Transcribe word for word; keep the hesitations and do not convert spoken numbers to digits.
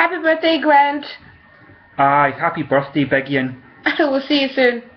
Happy birthday, Grant. Aye, happy birthday, Big Ian. We'll see you soon.